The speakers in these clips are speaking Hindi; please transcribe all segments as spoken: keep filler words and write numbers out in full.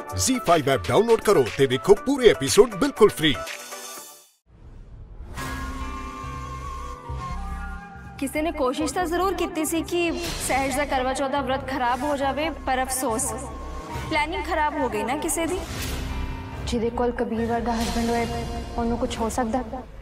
ज़ी फाइव ऐप डाउनलोड करो ते देखो पूरे एपिसोड बिल्कुल फ्री। किसी ने कोशिश तो जरूर की सी कि सहज का करवा चौथ का व्रत खराब हो जाए, पर अफसोस प्लानिंग खराब हो गई ना किसी दी। जिदे कोल कबीर वर्गा हस्बैंड होए उन्होंने कुछ हो सकता।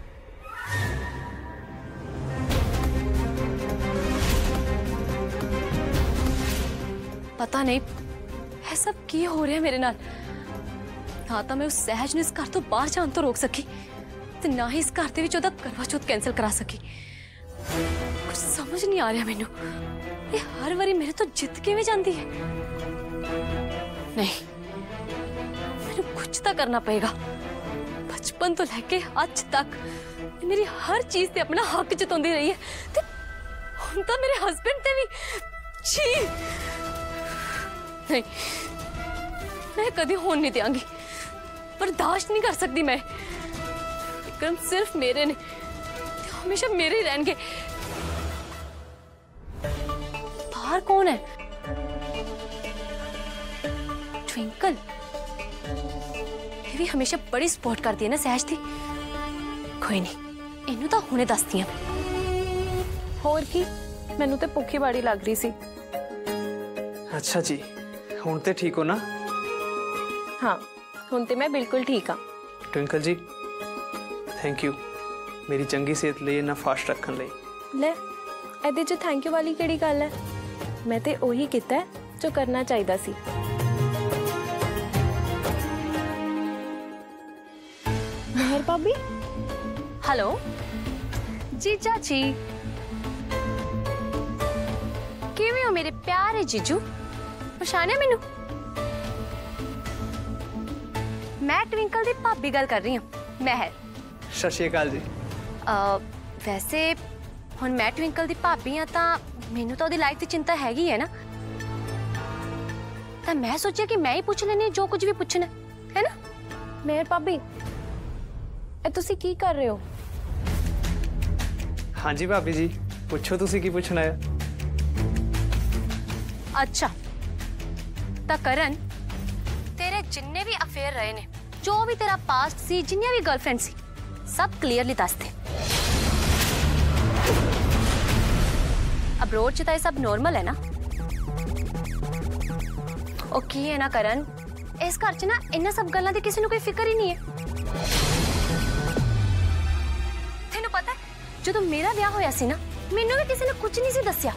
पता नहीं है सब की हो रहा है मेरे नाल। ना तो मैं उस सहज ने इस घर तो बाहर जान तो रोक सकी, ते ना ही इस घर दे विच ओदा करवा चौथ कैंसिल करा सकी। कुछ समझ नहीं आ रहा मैनू, ये हर बारी मेरे तो जित किवें जांदी है। नहीं, मैनू कुछ तो करना पड़ेगा। बचपन तो लेके आज तक मेरी हर चीज ते अपना हक जताउंदी रही है, ते हुण तां मेरे हस्बैंड ते भी छी। नहीं, मैं कभी होने नहीं देंगी, बर्दाश्त नहीं कर सकती मैं। विक्रम सिर्फ मेरे ने, हमेशा मेरे ही रहेंगे। बाहर कौन है? ट्विंकल, ये भी हमेशा बड़ी सपोर्ट करती है ना सहज थी। कोई नहीं, इन्हू तो हुणे दसदी हां। होर की, मैनू ते भुखी बड़ी लग रही सी। अच्छा जी, हुण ते ठीक हो ना? हाँ, हुण ते मैं बिल्कुल ठीक हाँ। ट्विंकल जी, थैंक यू मेरी चंगी सेहत लिए ना फास्ट रखने लिए। ले, एदे च थैंक यू वाली केड़ी गल है? मैं ते ओही कीता है जो करना चाहिदा सी। मेहर भाभी। हेलो जीजा जी, किवें हो मेरे प्यारे जीजू? पछाणिया मैनू? मैं ट्विंकल दी भाभी गल कर रही हूँ, महर। सत श्री अकाल जी। आ, वैसे हुण मैं ट्विंकल दी भाभी हाँ तां मैनू तो ओदी लाइफ की चिंता हैगी है ना, तां मैं सोचिया कि मैं ही पूछ लेनी जो कुछ भी पूछना है ना। मेहर भाभी, ए तुसी की कर रहे हो? हाँ जी भाभी जी, पूछो तुसी की पूछना है। अच्छा ता करण, तेरे जिन्ने भी अफेयर रहे ने, जो भी तेरा पास्ट सी, जिन्नियां भी गर्लफ्रेंड सी, सब क्लियरली दस दे। अब रोड च ये सब नॉर्मल है ना? ओके है ना करण? इस घर च ना इन्ना सब गल्लां दी किसी नूं कोई फिक्र ही नहीं है। तेनू पता है जदों मेरा ब्याह होया सी ना, मैनू भी किसी ने कुछ नहीं सी दस्या।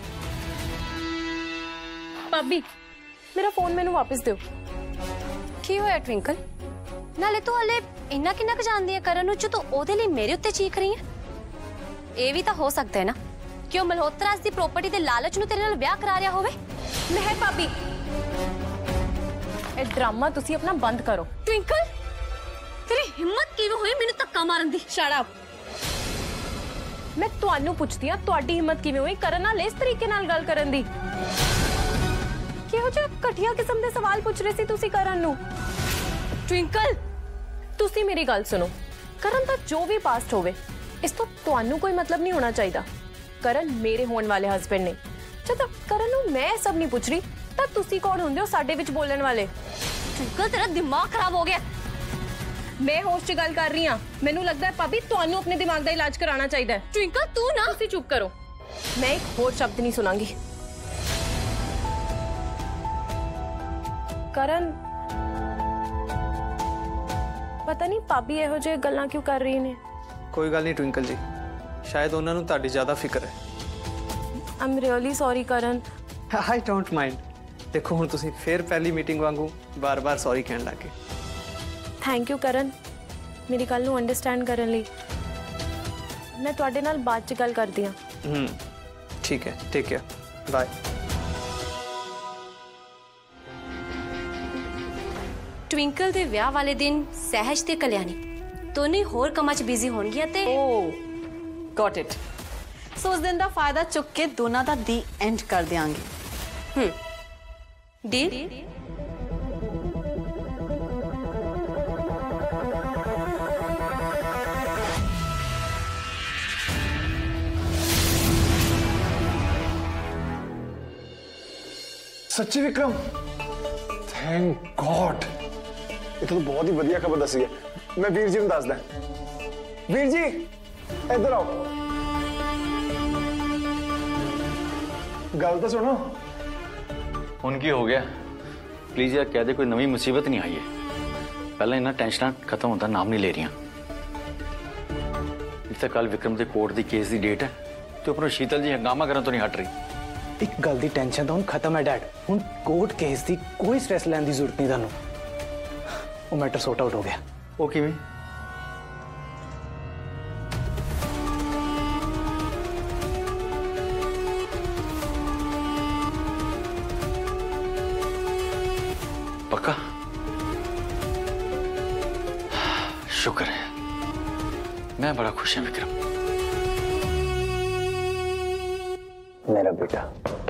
भाभी, मेरा फोन मैनू वापस दो। की होया ट्विंकल? नाले तू हले इन्ना किन्ना क जानदी है करण नूं, जो तू ओदे लई मेरे उत्ते चीख रही है। ये भी तो हो सकता है ना कि ओ मल्होत्रा दी प्रॉपर्टी दे लालच नूं तेरे नाल ब्याह करा रिहा होवे। मेहर भाभी, ए ड्रामा तुसी अपना बंद करो। ट्विंकल, तेरी हिम्मत किवें होई मैनू धक्का मारन दी? Shut up. मैं तुहानू पुछदी हां, तुहाडी हिम्मत किवें होई करण नाल इस तरीके नाल गल करन दी? किहो जिहा घटिया किस्म दे सवाल पूछ रहे सी तुसी करण नू? ट्विंकल, तुसी मेरी गल सुनो। करण दा जो भी पास्ट होवे, इस तो तुहानू कोई मतलब नहीं होना चाहिदा। करण मेरे होने वाले हस्बैंड ने। जब करण नू मैं सब नहीं पूछ रही, तां तुसी कौन हुंदे हो साडे विच बोलण वाले? ट्विंकल, तेरा दिमाग खराब हो गया। मैं होश च गल कर रही हां। मैनू लगदा है भाभी तुहानू अपने दिमाग दा इलाज कराना चाहिदा है। ट्विंकल तू ना, तुसी चुप करो। मैं एक होर शब्द नहीं सुनांगी। करण, पता नहीं भाभी इहो जिही गल्लां क्यों कर रही ने। कोई गल नहीं ट्विंकल जी, शायद उन्हां नूं तुहाडी ज्यादा फिक्र है। I am really sorry Karan. I don't mind. देखो हुण तुसी फिर पहली मीटिंग वांगू बार बार सॉरी कहण लग गए। थैंक यू करण, मेरी गल नूं अंडरस्टैंड करन लई। मैं तुहाडे नाल बात च गल करदी हां। हम्म, ठीक है, टेक केयर, बाय। ट्विंकल दे विआह वाले दिन सहज ते कल्याणी दोनों होर कमां च बिजी होणगियां ते ओह गॉट इट। सो उस दिन दा फायदा चुक के दोनों दा दी एंड कर देंगे। हम्म, डील? सच्ची विक्रम, थैंक गॉड। ਇਹ ਤਾਂ ਬਹੁਤ ਹੀ ਵਧੀਆ ਖਬਰ ਦੱਸੀ ਹੈ। ਮੈਂ ਵੀਰ ਜੀ ਨੂੰ ਦੱਸਦਾ। ਵੀਰ ਜੀ ਇੱਧਰ ਆਓ, ਗੱਲ ਤਾਂ ਸੁਣੋ। ਹੁਣ ਕੀ ਹੋ ਗਿਆ? प्लीज यार कह दे कोई नवी मुसीबत नहीं आई है। पहले इन्ना टेंशन खत्म होता नाम नहीं ले रही। इतने कल विक्रम के कोर्ट की केस की डेट है तो अपना शीतल जी हंगामा करने तो नहीं हट रही। एक गल की टेंशन तो हुण खत्म है डैड। हुण कोर्ट केस की कोई स्ट्रेस लैन की जरूरत नहीं तुहानू। वो मैटर सॉर्ट आउट हो गया। वो किवें? पक्का? शुक्र है, मैं बड़ा खुश हूं विक्रम। मेरा बेटा।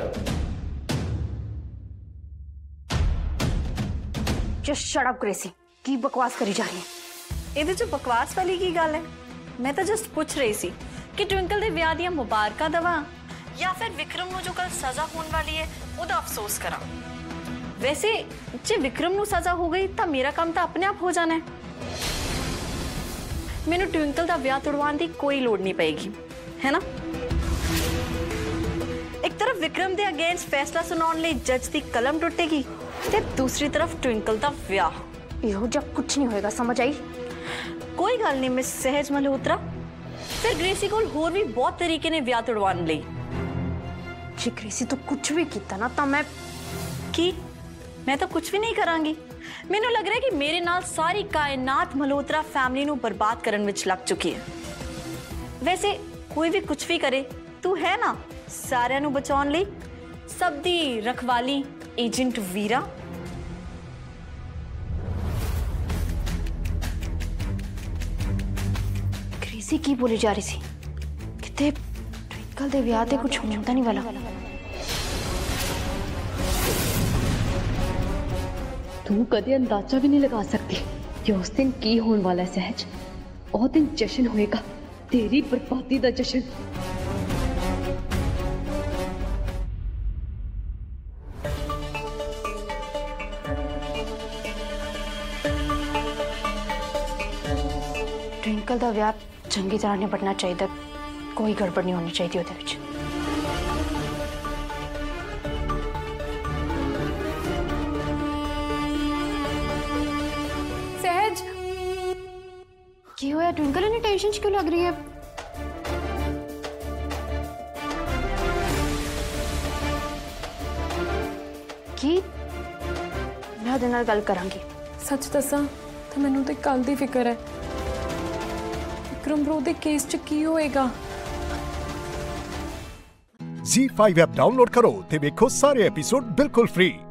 जस्ट शट अप ग्रेसी, की बकवास करी जा रही है? ਇਹਦੇ ਚ ਬਕਵਾਸ ਵਾਲੀ ਕੀ ਗੱਲ ਹੈ? ਮੈਂ ਤਾਂ ਜਸਟ ਪੁੱਛ ਰਹੀ ਸੀ ਕਿ ਟਵਿੰਕਲ ਦੇ ਵਿਆਹ ਦੀਆਂ ਮੁਬਾਰਕਾਂ ਦਵਾ ਜਾਂ ਫਿਰ ਵਿਕਰਮ ਨੂੰ ਜੋ ਕੱਲ ਸਜ਼ਾ ਹੋਣ ਵਾਲੀ ਹੈ ਉਹਦਾ ਅਫਸੋਸ ਕਰਾਂ। वैसे जे विक्रम नू सजा हो गई तो मेरा काम तो अपने आप हो जाना है। मैनू ट्विंकल का ब्याह तुड़वाने की कोई लोड़ नहीं पेगी, है ना? एक तरफ विक्रम के अगेंस्ट फैसला सुनाने लई जज की कलम टुटेगी ते दूसरी तरफ ट्विंकल का ब्याह। इहो जब कुछ नहीं होएगा, समझ आई? कोई गल नहीं मिस सहज मल्होत्रा, फिर ग्रेसी कोल होर भी बहुत तरीके ने ब्याह तुड़वाने लई। जे ग्रेसी तो कुछ भी कीता ना तो मैं की मैं तो कुछ भी नहीं करांगी। मैनू लग रहा है कि मेरे नाल सारी कायनात मल्होत्रा फैमिली नू बर्बाद करन विच लग चुकी है। वैसे कोई भी कुछ भी करे, तू है ना सारियां नू बचाउण लई सब दी रखवाली एजेंट वीरा। ग्रेसी की बोली जा रही थी? किते ट्विंकल दे विआह ते कुछ होंदा नहीं वाला। तू कदे अंदाजा भी नहीं लगा सकती कि उस दिन की होने वाला है सहज। उस दिन जश्न होएगा, तेरी बर्बादी का जश्न। ट्विंकल का विआह चंगी तरह निपटना चाहिए, कोई गड़बड़ नहीं होनी चाहिए ਉਹਦੇ ਵਿੱਚ। की होया ट्विंकल, इन्हें टेंशन क्यों लग रही है? की मैं ਉਹਦੇ ਨਾਲ ਗੱਲ ਕਰਾਂਗੀ। सच दसा तो मैनू तो कल दी फिक्र है विक्रम ब्रो दे केस च की होएगा। ज़ी फाइव ऐप डाउनलोड करो ते देखो सारे एपिसोड बिल्कुल फ्री।